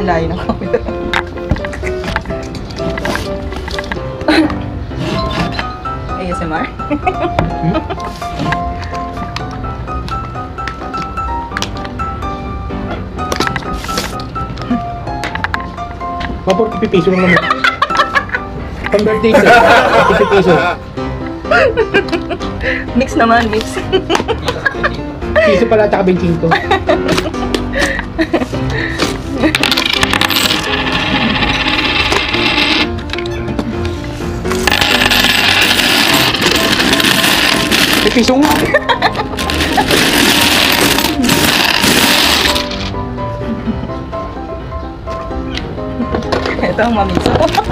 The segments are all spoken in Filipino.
Ang layo ng camera. ASMR? Mapor 50 piso lang naman. Pang birthday ko. 50 piso. Mix naman, mix. Piso pala at saka 25. Piso nga. Ito ang mamiso.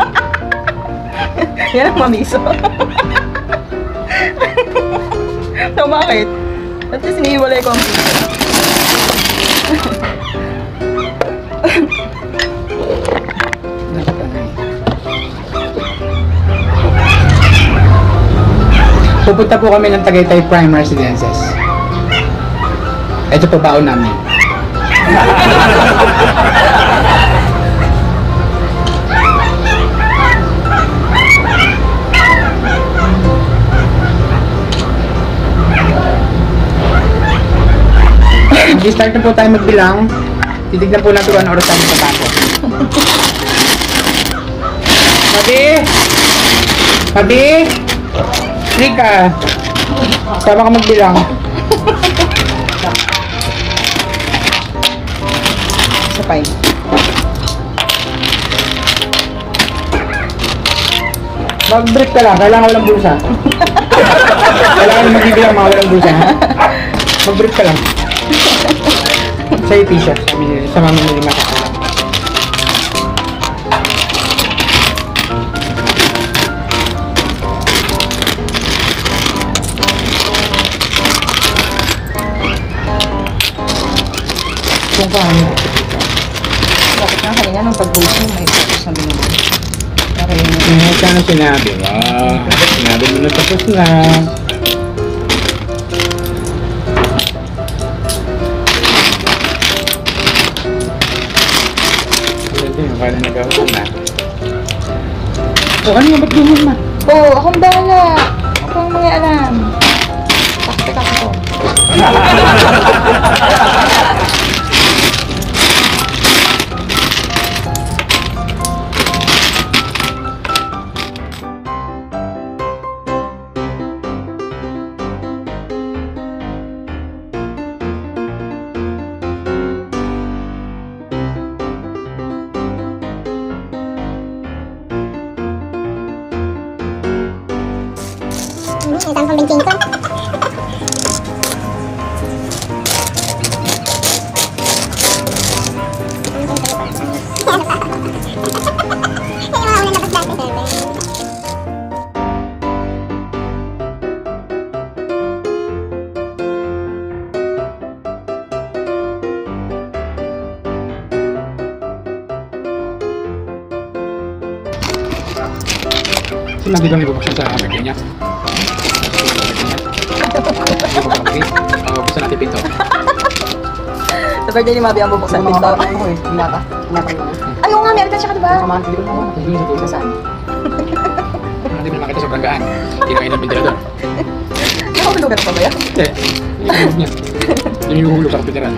Yan ang mamiso. So, bakit? At least iniiwalay ko ang piso. Pupunta po kami ng Tagaytay Prime Residences. Ito po baon namin. Mag-start na po tayo magbilang. Titignan po natin kung ano oras tayo matapos. Pabi! Pabi! Rika! Sama ka magbilang. Sapay. Mag-break ka lang. Kailangan walang bulsa. Kailangan magbibilang mga walang bulsa. Mag-break ka lang. Sa'yo t-shirt. Sa mama mo lima ka. Kung paano? Bakit nga kanina nung pag-voting may focus na binigay. Okay. Sana sinabi ba? Sinabi mo na tapos na. Kaya nagawa na. O ano yung ba't ganyan ma? Oo, akong bahala. Ako ang mga alam. Taktik ako. Isang pang 25. Sinabi ba may bubuksan sa birthday niya? Okay. Buksan natin pinto. Sa birthday ni Mabi ang bubuksan pinto. Hinata. Ano nga, meron ka siya ka diba? Samahan, hindi ko naman. Hindi ko sa Saan? Hindi mo nakita sobrang gaan. Kinain ng pintirador. Nakahulugan pa ba yan? Hindi. Yung niya. Yung huhulog sa kapitiran.